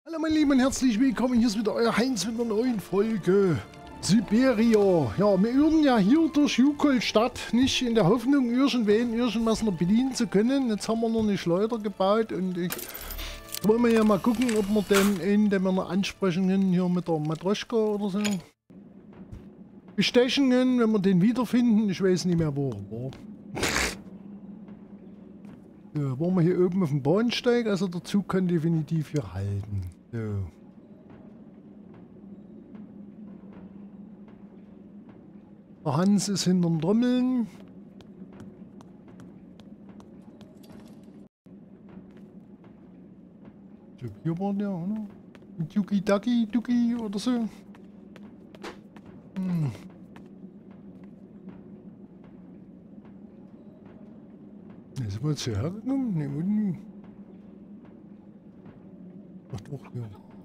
Hallo meine Lieben und herzlich willkommen, hier ist wieder euer Heinz mit einer neuen Folge Siberia. Ja, wir irren ja hier durch Jukolstadt, nicht in der Hoffnung, irgendwas noch bedienen zu können. Jetzt haben wir noch eine Schleuder gebaut und ich wollen wir ja mal gucken, ob wir den wir noch ansprechen können, hier mit der Matroschka oder so. Bestechen können, wenn wir den wiederfinden. Ich weiß nicht mehr, wo er war. So, waren wir hier oben auf dem Bahnsteig, also der Zug kann definitiv hier halten. So. Der Hans ist hinterm Trommeln. Ich glaube, hier war der, oder? Mit Yuki Daki Duki oder so. Hm. Sind wir jetzt hierher gekommen? Ne, unten. Ach doch, ja.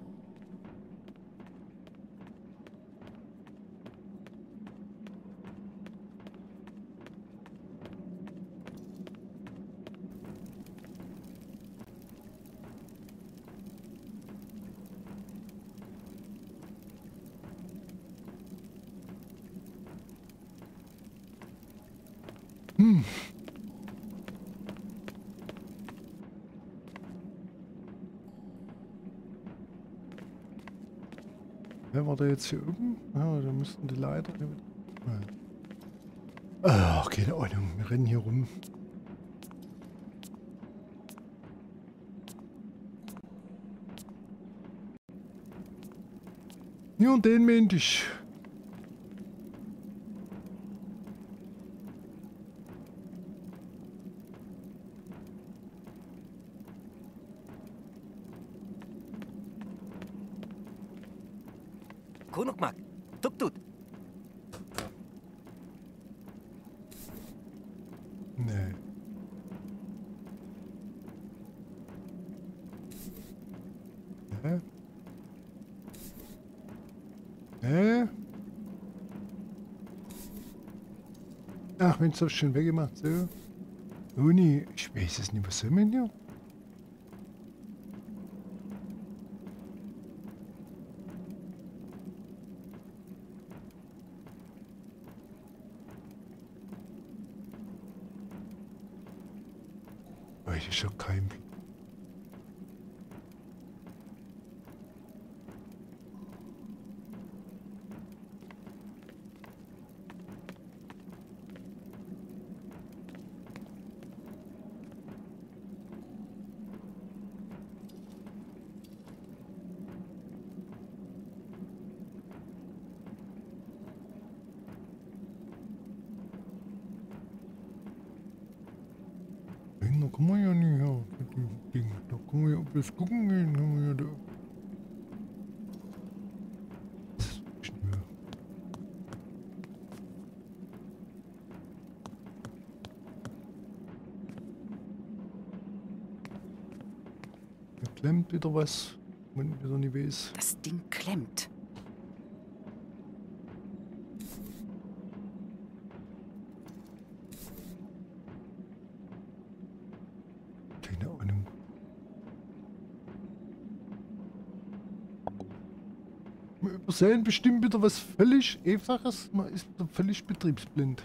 Hm. Wer war da jetzt hier oben? Ja, da müssten die Leiter. Ach, keine Ahnung. Wir rennen hier rum. Ja, und den meinte ich. Konukmak, tuk-tut. Nee. Hä? Hä? Ach, Mensch, das schon weggemacht. So. Uni, ich weiß es nicht, was soll man hier? Weiß ich schon kein. Da kann man ja nicht her mit dem Ding. Da kann man ja bloß gucken gehen. Kann man ja da. Da klemmt wieder was, wenn man wieder nicht weiß. Das Ding klemmt. Keine Ahnung. Wir übersehen bestimmt wieder was völlig Einfaches. Man ist wieder völlig betriebsblind.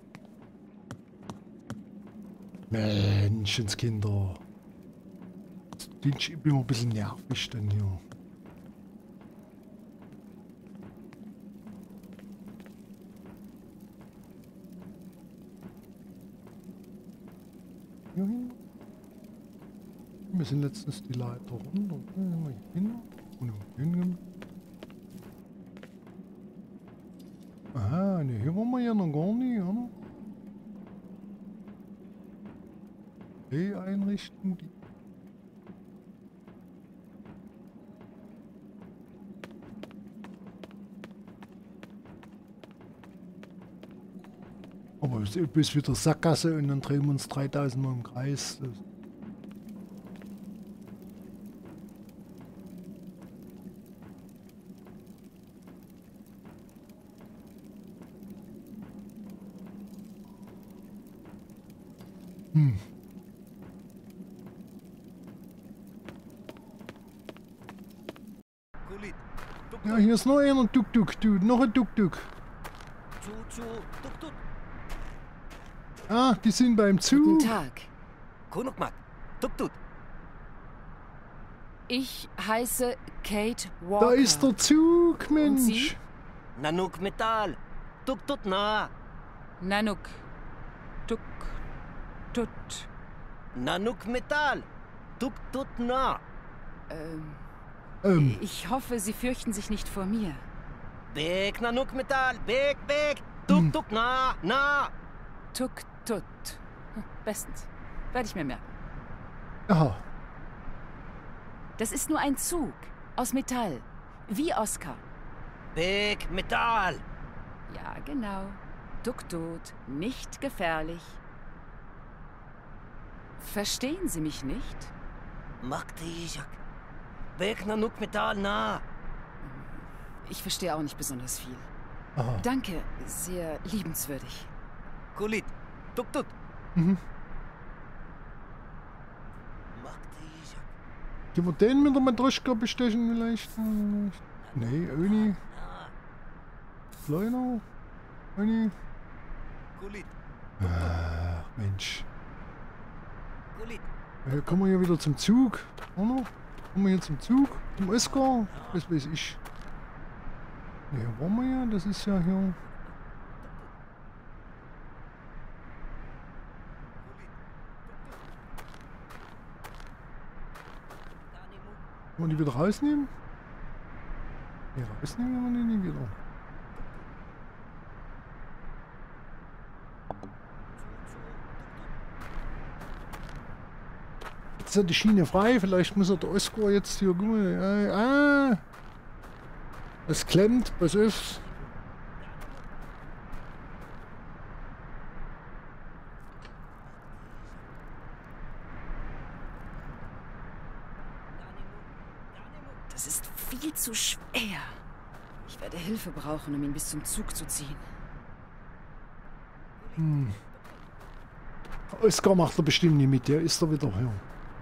Menschenskinder. Das klingt immer ein bisschen nervig dann hier. Wir sind letztens die Leiter runter. Mal hier hin. Und hin. Aha, ne, hier waren wir ja noch gar nicht, oder? Die einrichten, die. Aber es ist wieder Sackgasse und dann drehen wir uns 3000 Mal im Kreis. Das Ja, hier ist noch einer Tuk-Tuk, du. Noch ein Tuk-Tuk. Tuk-Tuk. Ah, die sind beim Zug. Guten Tag. Konukmak. Tuk-Tuk. Ich heiße Kate Walker. Da ist der Zug, Sie? Mensch. Nanuk Metall. Tuk-Tuk na. Nanook. Tuk. Tut. Nanuk Metall. Tuk-Tuk na. Ich hoffe, Sie fürchten sich nicht vor mir. Bek Nanuk Metall. Bek. Tuk-Tuk na. Tuk. Tut. Bestens. Werde ich mir merken. Aha. Das ist nur ein Zug. Aus Metall. Wie Oscar. Bek Metall. Ja, genau. Tuk-Tut. Nicht gefährlich. Verstehen Sie mich nicht? Magtijak. Bek Nanuk Metall na. Ich verstehe auch nicht besonders viel. Aha. Danke. Sehr liebenswürdig. Kulit. Tuk-Tuk. Mhm. Magtijak. Können wir den mit der Matroschka bestechen vielleicht? Nee, auch nicht. Kleiner? Auch nicht. Kulit. Ach, Mensch. Kulit. Ja, kommen wir hier wieder zum Zug, oder? Kommen wir hier zum Zug? Zum Oscar? Was weiß ich. Ja, hier waren wir ja, das ist ja hier. Wollen wir die wieder rausnehmen? Ja, rausnehmen wir die nicht wieder. Jetzt ist ja die Schiene frei, vielleicht muss er der Oscar jetzt hier, guck mal, es klemmt, pass auf. Das ist viel zu schwer. Ich werde Hilfe brauchen, um ihn bis zum Zug zu ziehen. Oscar macht er bestimmt nicht mit, der ist da wieder hier.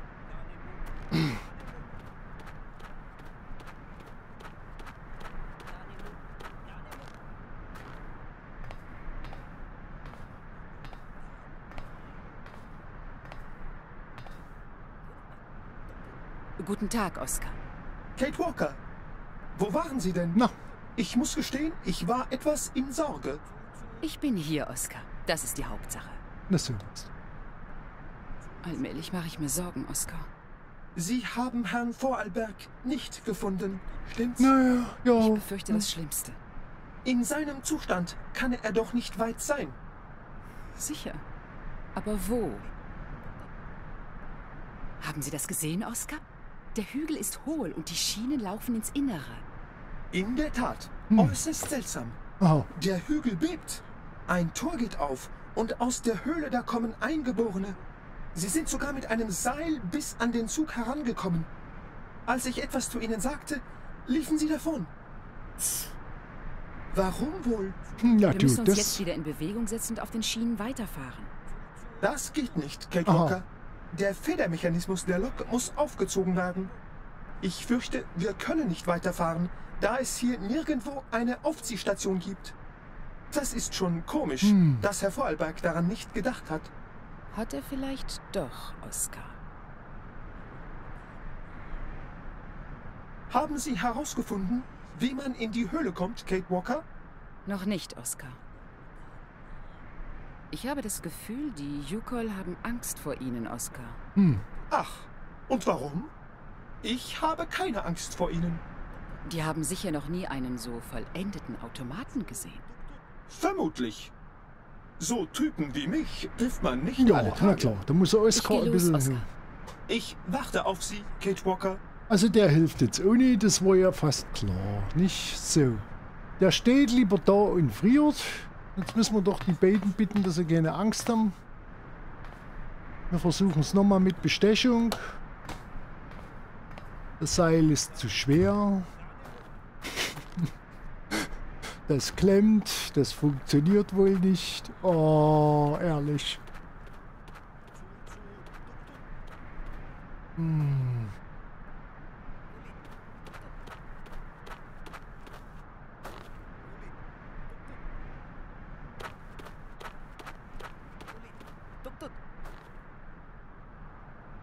Guten Tag, Oscar. Kate Walker, wo waren Sie denn? Na, Ich muss gestehen, ich war etwas in Sorge. Ich bin hier, Oscar. Das ist die Hauptsache. das sind das. Allmählich mache ich mir Sorgen, Oscar. Sie haben Herrn Vorarlberg nicht gefunden, stimmt's? Naja, Ich ja. befürchte das Schlimmste. In seinem Zustand kann er doch nicht weit sein. Sicher. Aber wo? Haben Sie das gesehen, Oscar? Der Hügel ist hohl und die Schienen laufen ins Innere. In der Tat, äußerst seltsam. Aha. Der Hügel bebt. Ein Tor geht auf und aus der Höhle da kommen Eingeborene. Sie sind sogar mit einem Seil bis an den Zug herangekommen. Als ich etwas zu ihnen sagte, liefen sie davon. Warum wohl? Ja, Wir du, müssen uns das. jetzt wieder in Bewegung setzen und auf den Schienen weiterfahren. Das geht nicht, Kate Aha. Walker. Der Federmechanismus der Lok muss aufgezogen werden. Ich fürchte, wir können nicht weiterfahren, da es hier nirgendwo eine Aufziehstation gibt. Das ist schon komisch, dass Herr Vorarlberg daran nicht gedacht hat. Hat er vielleicht doch, Oscar? Haben Sie herausgefunden, wie man in die Höhle kommt, Kate Walker? Noch nicht, Oscar. Ich habe das Gefühl, die Yukol haben Angst vor Ihnen, Oscar. Ach, und warum? Ich habe keine Angst vor Ihnen. Die haben sicher noch nie einen so vollendeten Automaten gesehen. Vermutlich. So Typen wie mich trifft man nicht Ja, alle na Tage. klar, da muss der Ich Oscar gehe ein los, bisschen. Oscar. Ich warte auf Sie, Kate Walker. Also der hilft jetzt auch nicht, das war ja fast klar. Nicht so. Der steht lieber da und friert. Jetzt müssen wir doch die beiden bitten, dass sie keine Angst haben. Wir versuchen es nochmal mit Bestechung. Das Seil ist zu schwer. Das klemmt, das funktioniert wohl nicht. Oh, ehrlich.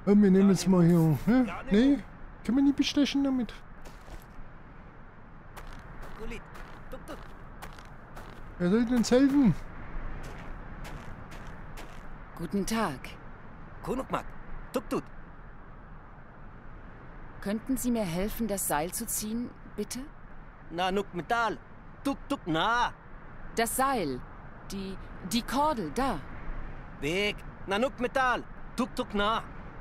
Oh, wir nehmen jetzt mal hier. Hä? Nee, kann man nicht bestechen damit. Kulit. Tuk tuk. Wer soll uns helfen? Guten Tag. Kunukmak. Tuk tuk. Könnten Sie mir helfen, das Seil zu ziehen, bitte? Nanuk Metall. Tuk tuk na. Das Seil. Die Kordel, da. Weg. Nanuk Metall. Tuk tuk na.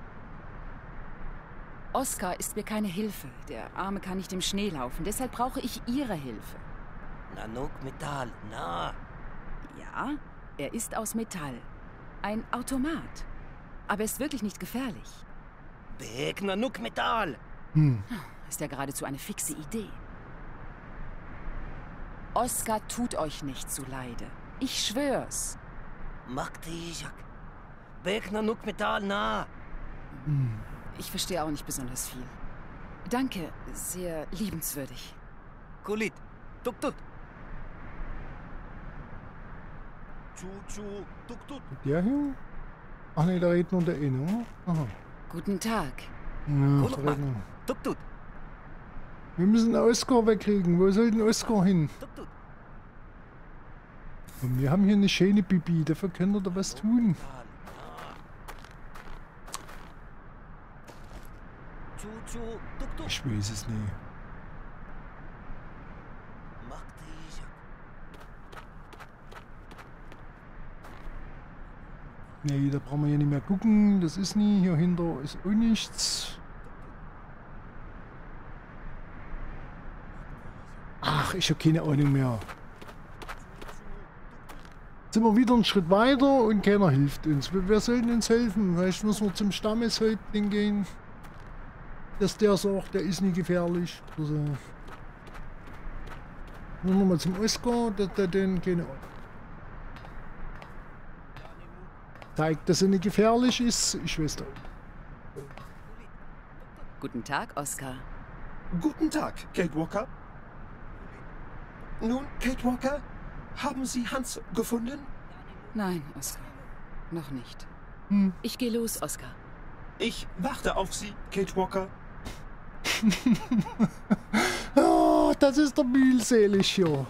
Oskar ist mir keine Hilfe. Der Arme kann nicht im Schnee laufen. Deshalb brauche ich Ihre Hilfe. Nanuk Metall. Na. Ja, er ist aus Metall. Ein Automat. Aber er ist wirklich nicht gefährlich. Weg. Nanuk Metall. Ist ja geradezu eine fixe Idee. Oskar tut euch nicht zuleide. Ich schwör's. Maktijak. Weg. Nanuk Metall. Na. Ich verstehe auch nicht besonders viel. Danke, sehr liebenswürdig. Kulit. Tuk tuk. Chu chu. Tuk tuk. Der hier? Ach nee, da redet nur der eine, oder? Aha. Guten Tag. Ja, da Kunukmak. redet nur. Tuk tuk. Wir müssen Oskar wegkriegen. Wo soll denn Oskar hin? Tuk tuk. Und wir haben hier eine schöne Bibi. Dafür können wir da was tun. Metall. Na. Chu chu. Tuk tuk. Ich weiß es nicht. Maktijak. Nee, da brauchen wir ja nicht mehr gucken. Das ist nie. Hier hinter ist auch nichts. Ach, ich habe keine Ahnung mehr. Jetzt sind wir wieder einen Schritt weiter und keiner hilft uns. Wer soll denn uns helfen? Vielleicht müssen wir zum Stammeshäuptling gehen. Dass der sagt, der ist nicht gefährlich. Also. Müssen wir mal zum Oskar, der den keine Ahnung. Zeigt, dass er nicht gefährlich ist. Ich weiß doch. Guten Tag, Oskar. Guten Tag, Kate Walker. Nun, Kate Walker, haben Sie Hans gefunden? Nein, Oskar. Noch nicht. Ich gehe los, Oskar. Ich warte auf Sie, Kate Walker. Oh, das ist der mühselig hier.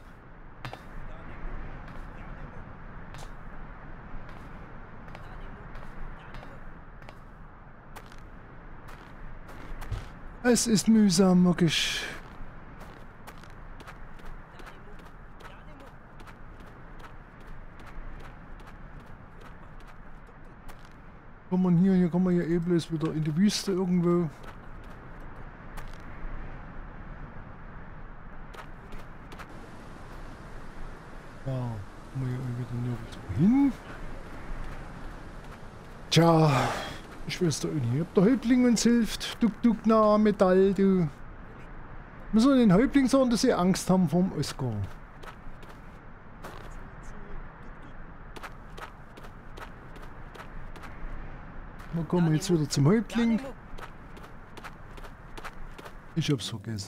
Es ist mühsam, wirklich. Hier kann man ja eh bloß wieder in die Wüste irgendwo. Ja, kann man ja wieder nirgendwo hin. Tja, ich weiß doch nicht, ob der Häuptling uns hilft. Duck, duck, na, Metall, du. Müssen wir den Häuptling sagen, dass sie Angst haben vom Oskar. Wir kommen jetzt wieder zum Häuptling. Ich hab's vergessen.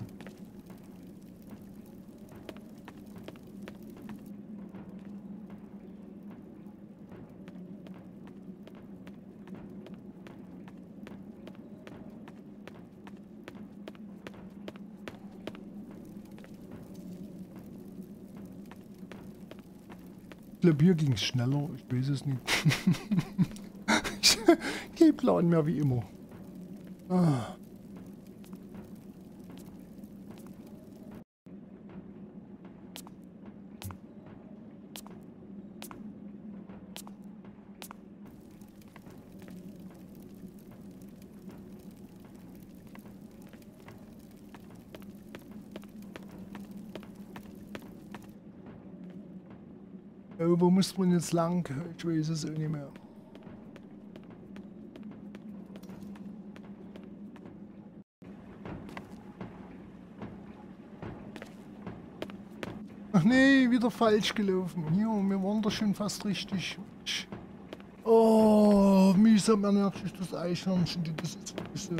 Ich glaube, hier ging es schneller. Ich weiß es nicht. Kein Plan mehr wie immer. Ah. Wo muss man jetzt lang? Ich weiß es auch nicht mehr. Ach nee, wieder falsch gelaufen. Hier, wir waren da schon fast richtig. Oh, mühsam ernährt sich das Eichhörnchen. Das ist wirklich so.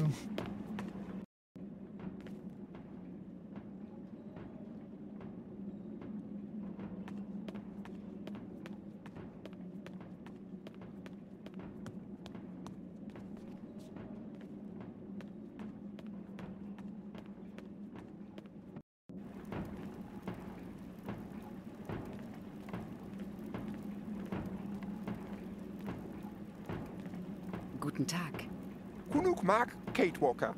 Guten Tag. Kunuk mag Kate Walker.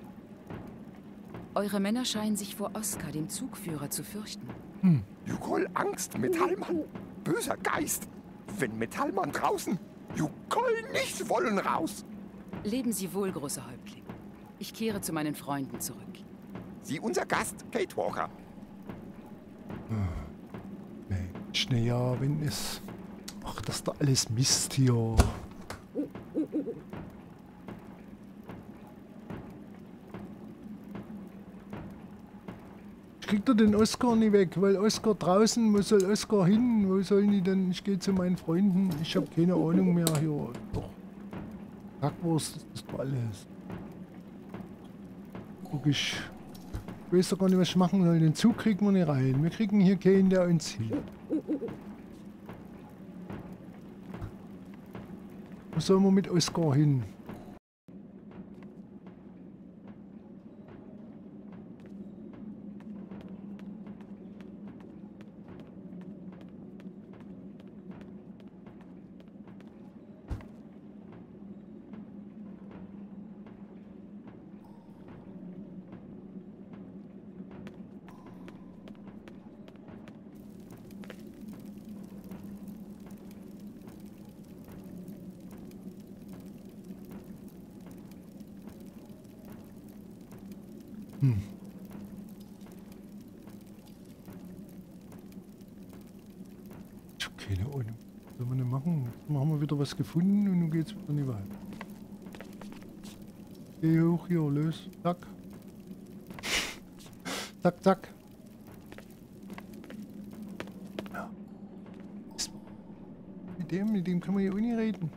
Eure Männer scheinen sich vor Oskar, dem Zugführer, zu fürchten. Jukol Angst, Metallmann. Böser Geist. Wenn Metallmann draußen, Jukol nicht wollen raus. Leben Sie wohl, großer Häuptling. Ich kehre zu meinen Freunden zurück. Sie unser Gast, Kate Walker. Mensch, ja, wenn es... Ach, das ist doch alles Mist hier. Ich krieg doch den Oskar nicht weg, weil Oskar draußen, wo soll Oskar hin? Wo sollen die denn? Ich gehe zu meinen Freunden. Ich habe keine Ahnung mehr hier. Doch. Kackwurst, das ist doch alles. Guck ich weiß doch gar nicht, was ich machen soll. Den Zug kriegen wir nicht rein. Wir kriegen hier keinen, der uns hilft. Wo sollen wir mit Oskar hin? Ich hab keine Ahnung. Was soll man denn machen? Jetzt haben wir wieder was gefunden und nun geht's wieder nicht weiter. Geh hoch hier, los. Zack. Zack, zack. Ja. Mit dem kann man hier auch nicht reden.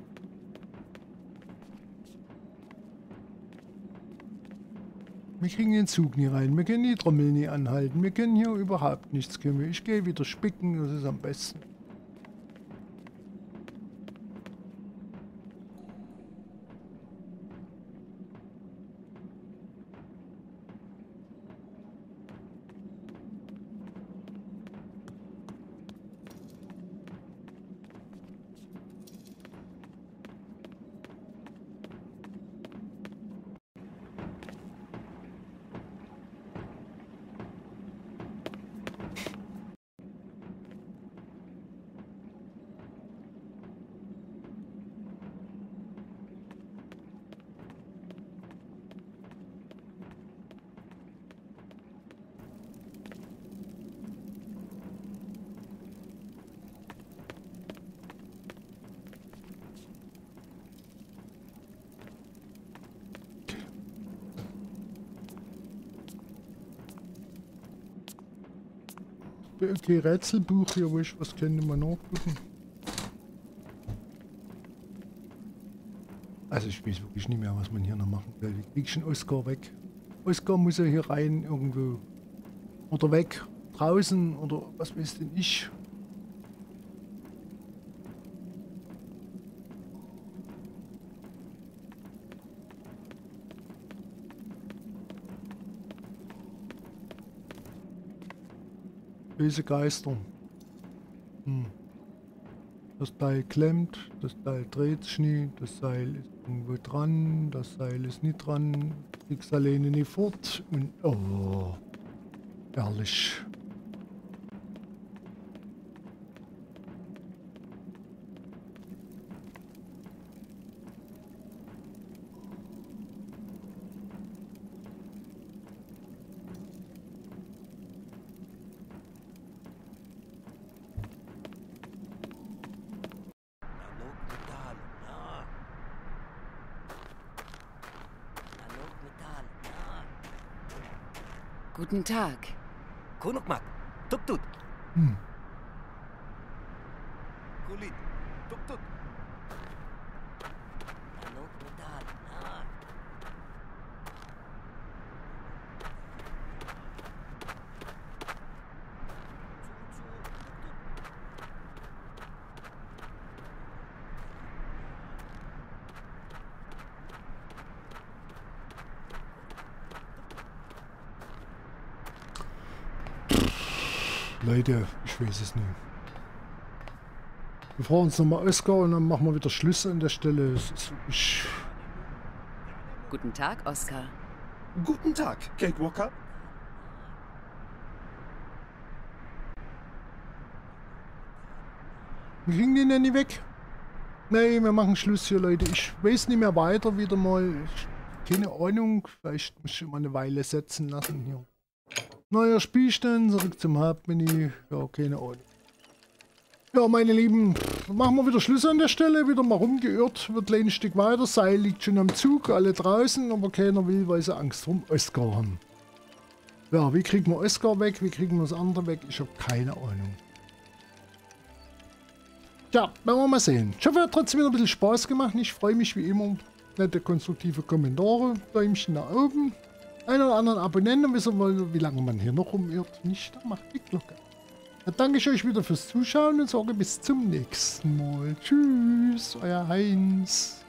Wir kriegen den Zug nie rein, wir können die Trommel nie anhalten, wir können hier überhaupt nichts kümmern. Ich gehe wieder spicken, das ist am besten. Okay, Rätselbuch hier, was könnte man nachgucken? Also ich weiß wirklich nicht mehr, was man hier noch machen will. Wie krieg ich den Oskar weg? Oskar muss ja hier rein irgendwo. Oder weg. Draußen oder was weiß denn ich. Böse Geister. Das Teil klemmt, das Teil dreht sich nie, das Seil ist irgendwo dran, das Seil ist nicht dran, krieg's alleine nicht fort und oh, ehrlich. Guten Tag. Kunuk mag. Tuk tut. Kulit. Tuk tut. Leute, ich weiß es nicht. Wir fragen uns nochmal Oskar und dann machen wir wieder Schluss an der Stelle. Es ist wirklich Guten Tag, Oscar. Guten Tag, Kate Walker. Wir kriegen den ja nicht weg. Nee, wir machen Schluss hier, Leute. Ich weiß nicht mehr weiter, wieder mal. Keine Ahnung. Vielleicht muss ich mal eine Weile setzen lassen hier. Neuer Spielstand, zurück zum Hauptmenü. Ja, keine Ahnung. Ja, meine Lieben, machen wir wieder Schluss an der Stelle. Wieder mal rumgeirrt, wird ein Stück weiter. Seil liegt schon am Zug, alle draußen, aber keiner will, weil sie Angst vor Oscar haben. Ja, wie kriegen wir Oscar weg? Wie kriegen wir das andere weg? Ich habe keine Ahnung. Ja, werden wir mal sehen. Ich hoffe, es hat trotzdem wieder ein bisschen Spaß gemacht. Ich freue mich wie immer. Nette, konstruktive Kommentare. Däumchen nach oben. Einen oder anderen Abonnenten, wissen wir, wie lange man hier noch rumirrt. Nicht, dann macht die Glocke. Dann danke ich euch wieder fürs Zuschauen und sage bis zum nächsten Mal. Tschüss, euer Heinz.